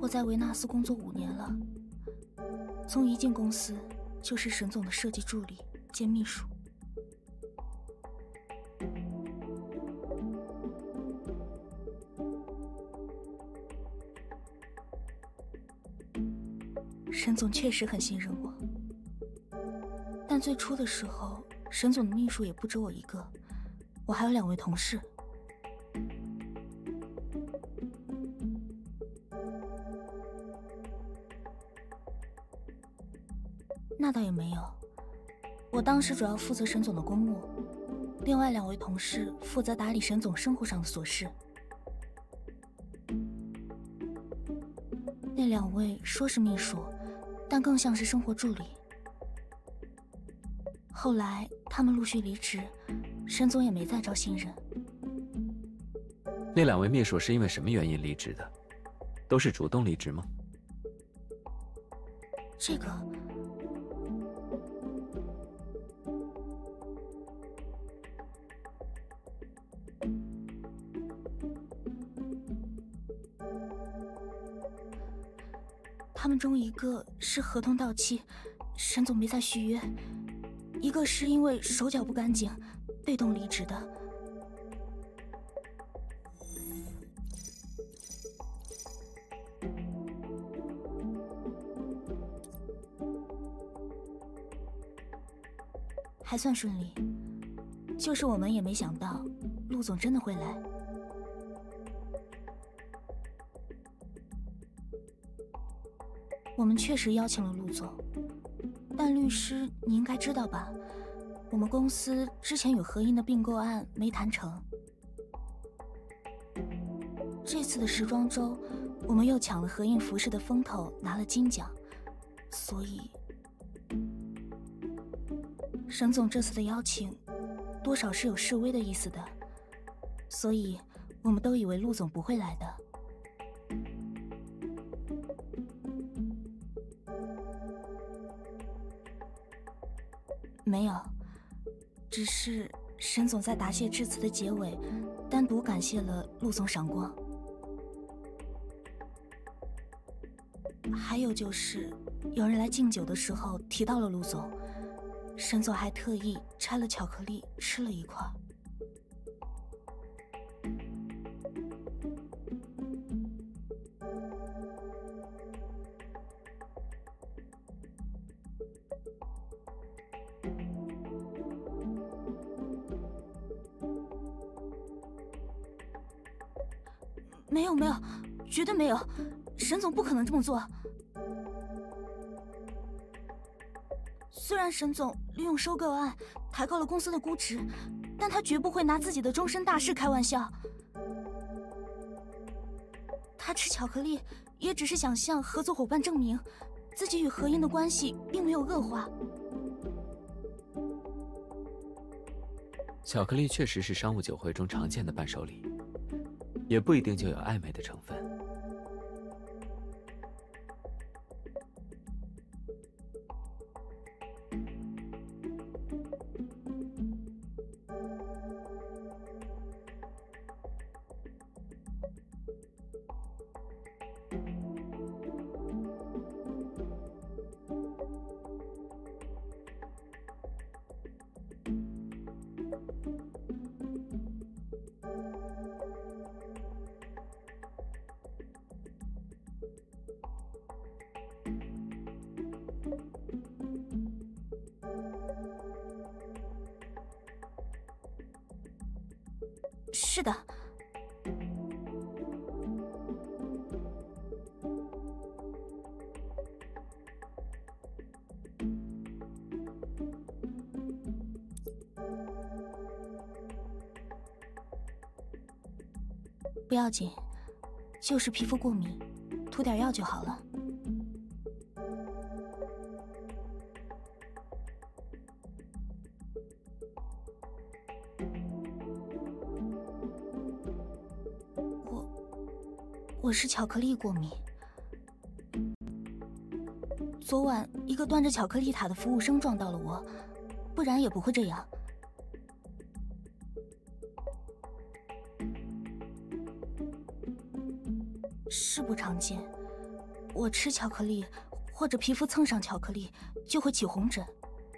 我在维纳斯工作5年了，从一进公司就是沈总的设计助理兼秘书。沈总确实很信任我，但最初的时候，沈总的秘书也不止我一个，我还有2位同事。那倒也没有，我当时主要负责沈总的公务，另外2位同事负责打理沈总生活上的琐事。那2位说是秘书，但更像是生活助理。后来他们陆续离职，沈总也没再招新人。 那2位秘书是因为什么原因离职的？都是主动离职吗？ 这个，他们中一个是合同到期，沈总没再续约，一个是因为手脚不干净，被动离职的。还算顺利，就是我们也没想到陆总真的会来。我们确实邀请了陆总，但律师你应该知道吧，我们公司之前有合印的并购案没谈成，这次的时装周我们又抢了合印服饰的风头，拿了金奖，所以沈总这次的邀请多少是有示威的意思的，所以我们都以为陆总不会来的。没有，只是沈总在答谢致辞的结尾单独感谢了陆总赏光。还有就是有人来敬酒的时候提到了陆总，沈总还特意拆了巧克力吃了一块。没有没有，绝对没有，沈总不可能这么做。虽然沈总利用收购案抬高了公司的估值，但他绝不会拿自己的终身大事开玩笑。他吃巧克力也只是想向合作伙伴证明自己与合印的关系并没有恶化。 巧克力确实是商务酒会中常见的伴手礼，也不一定就有暧昧的成分。 是的。不要紧，就是皮肤过敏，涂点药就好了。我是巧克力过敏。昨晚一个端着巧克力塔的服务生撞到了我，不然也不会这样。是不常见， 我吃巧克力或者皮肤蹭上巧克力就会起红疹。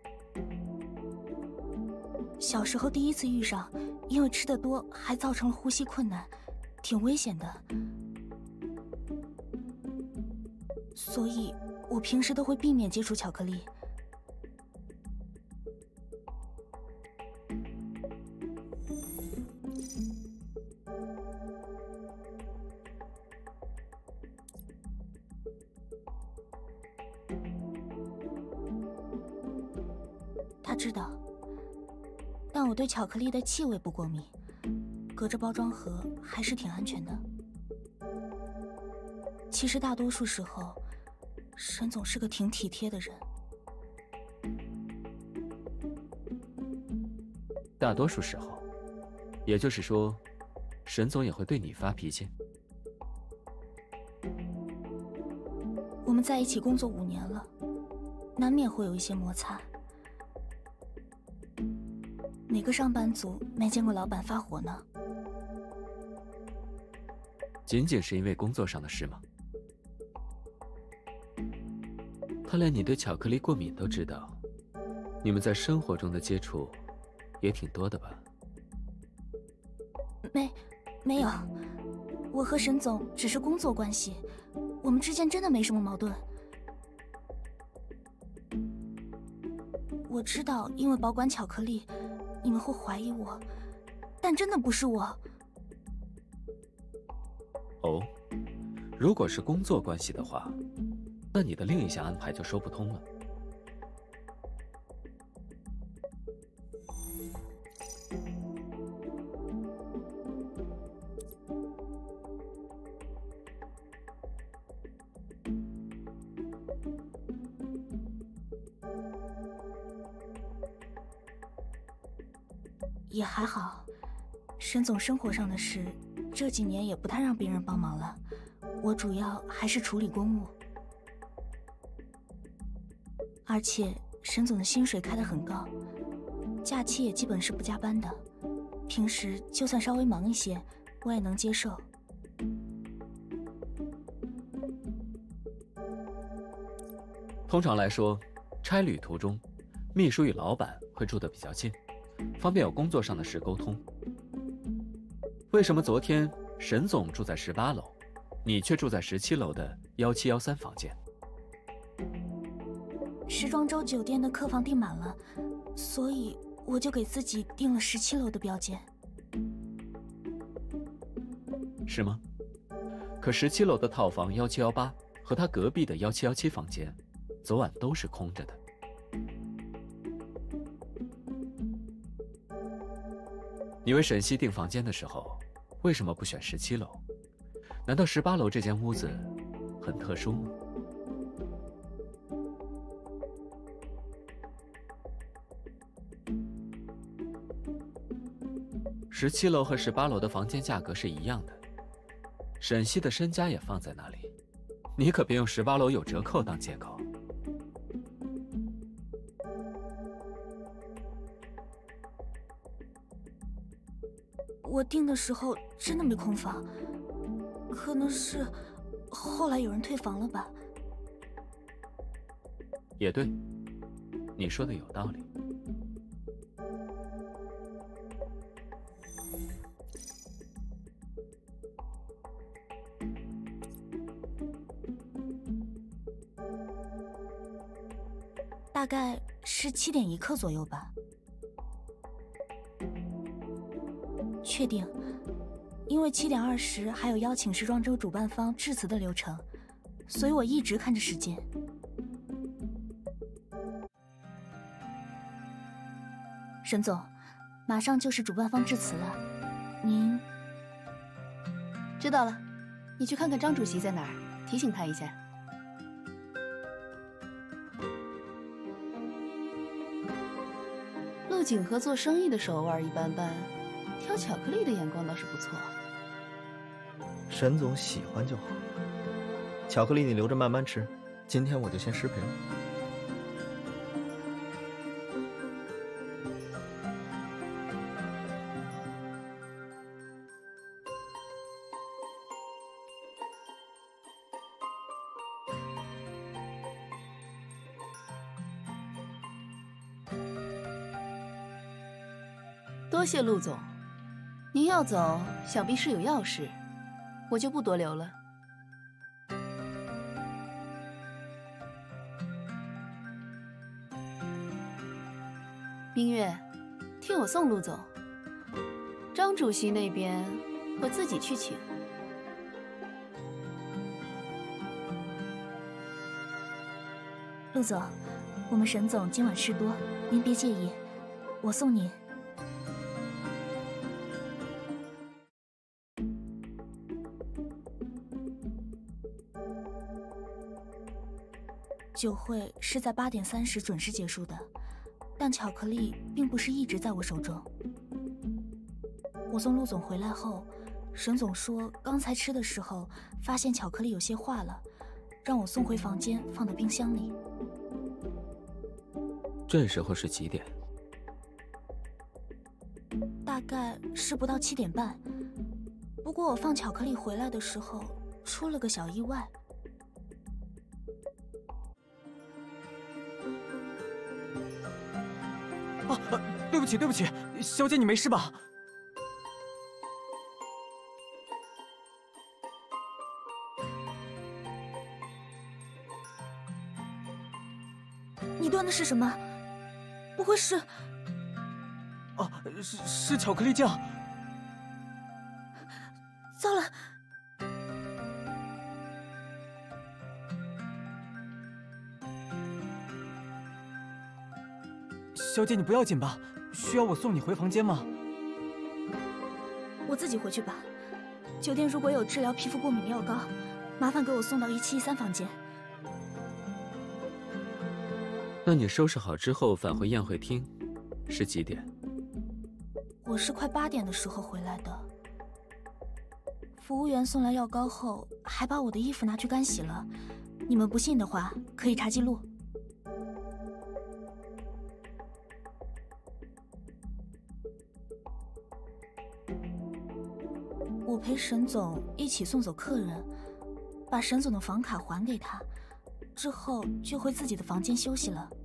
小时候第一次遇上，因为吃得多还造成了呼吸困难，挺危险的。所以我平时都会避免接触巧克力。他知道，但我对巧克力的气味不过敏，隔着包装盒还是挺安全的。其实大多数时候，沈总是个挺体贴的人。 大多数时候，也就是说，沈总也会对你发脾气。 我们在一起工作5年了，难免会有一些摩擦。哪个上班族没见过老板发火呢？ 仅仅是因为工作上的事吗？他连你对巧克力过敏都知道，你们在生活中的接触也挺多的吧？ 没有，我和沈总只是工作关系，我们之间真的没什么矛盾。我知道，因为保管巧克力，你们会怀疑我，但真的不是我。 哦，如果是工作关系的话，那你的另一项安排就说不通了。 也还好，沈总生活上的事，这几年也不太让别人帮忙了，我主要还是处理公务。而且沈总的薪水开得很高，假期也基本是不加班的，平时就算稍微忙一些，我也能接受。 通常来说，差旅途中，秘书与老板会住得比较近，方便有工作上的事沟通。为什么昨天沈总住在18楼，你却住在17楼的1713房间？ 时装周酒店的客房订满了，所以我就给自己订了17楼的标间。 是吗？可17楼的套房1718和他隔壁的1717房间，昨晚都是空着的。你为沈西订房间的时候，为什么不选17楼？难道18楼这间屋子很特殊吗？17楼和18楼的房间价格是一样的，沈西的身家也放在那里，你可别用18楼有折扣当借口。 我订的时候真的没空房，可能是后来有人退房了吧。 也对，你说的有道理。 大概是7点1刻左右吧。确定，因为7点20还有邀请时装周主办方致辞的流程，所以我一直看着时间。沈总，马上就是主办方致辞了，您知道了，你去看看张主席在哪儿，提醒他一下。陆景和做生意的手腕一般般，挑巧克力的眼光倒是不错。 沈总喜欢就好，巧克力你留着慢慢吃，今天我就先失陪了。 多谢陆总，您要走，想必是有要事，我就不多留了。明月，替我送陆总。张主席那边，我自己去请。 陆总，我们沈总今晚事多，您别介意，我送您。酒会是在8点30准时结束的，但巧克力并不是一直在我手中。我送陆总回来后，沈总说刚才吃的时候发现巧克力有些化了，让我送回房间放到冰箱里。 这时候是几点？ 大概是不到7点半。不过我放巧克力回来的时候出了个小意外。 对不起，对不起，小姐你没事吧？ 你端的是什么？不会是…… 哦，是巧克力酱。 糟了！ 小姐你不要紧吧？需要我送你回房间吗？ 我自己回去吧。酒店如果有治疗皮肤过敏的药膏，麻烦给我送到1713房间。 那你收拾好之后返回宴会厅，是几点？ 我是快8点的时候回来的。服务员送来药膏后，还把我的衣服拿去干洗了。你们不信的话，可以查记录。我陪沈总一起送走客人，把沈总的房卡还给他，之后就回自己的房间休息了。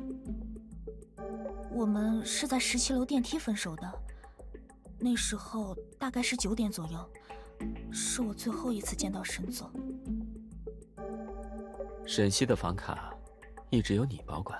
我们是在17楼电梯分手的，那时候大概是9点左右，是我最后一次见到沈总。 沈西的房卡一直由你保管。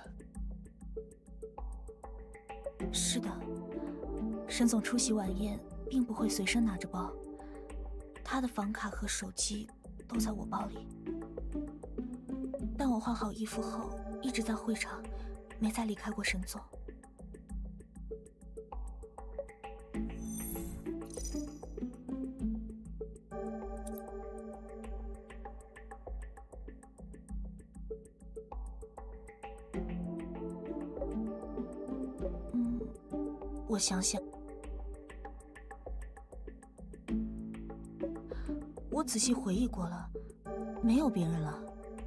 是的，沈总出席晚宴并不会随身拿着包，他的房卡和手机都在我包里。但我换好衣服后，一直在会场，没再离开过沈总。我想想，我仔细回忆过了，没有别人了，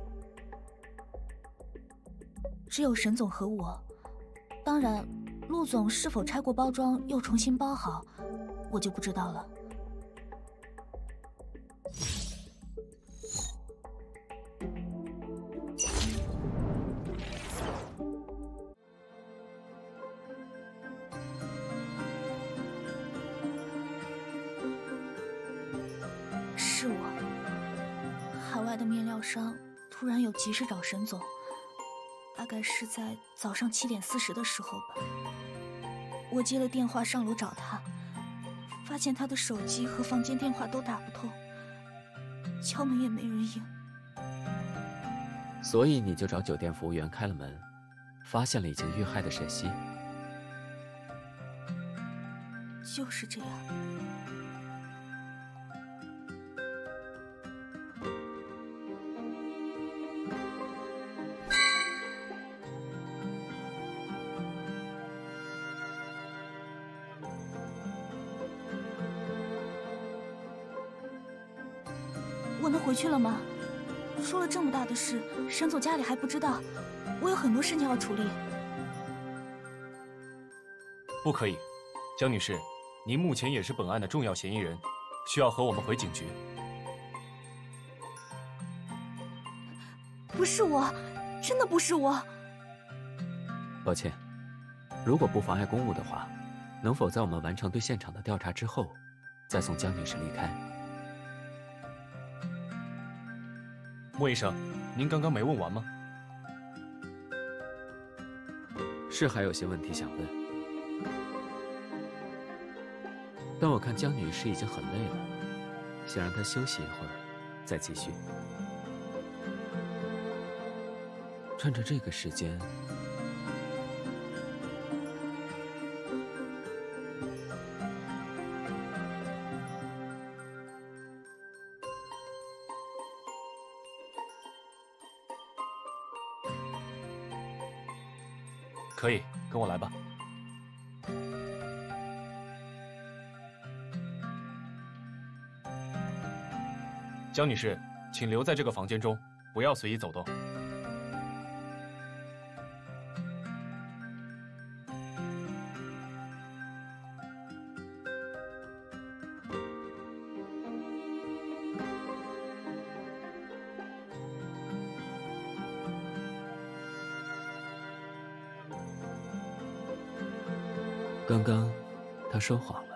只有沈总和我。当然，陆总是否拆过包装又重新包好，我就不知道了。是我，海外的面料商突然有急事找沈总，大概是在早上7点40的时候吧。我接了电话上楼找他，发现他的手机和房间电话都打不通，敲门也没人应。 所以你就找酒店服务员开了门，发现了已经遇害的沈西。 就是这样。我能回去了吗？出了这么大的事，沈总家里还不知道，我有很多事情要处理。 不可以，江女士，您目前也是本案的重要嫌疑人，需要和我们回警局。 不是我，真的不是我。 抱歉，如果不妨碍公务的话， 能否在我们完成对现场的调查之后，再送江女士离开？ 莫医生，您刚刚没问完吗？ 是还有些问题想问，但我看江女士已经很累了，想让她休息一会儿，再继续。趁着这个时间， 可以，跟我来吧。江女士，请留在这个房间中，不要随意走动。 刚刚他说谎了。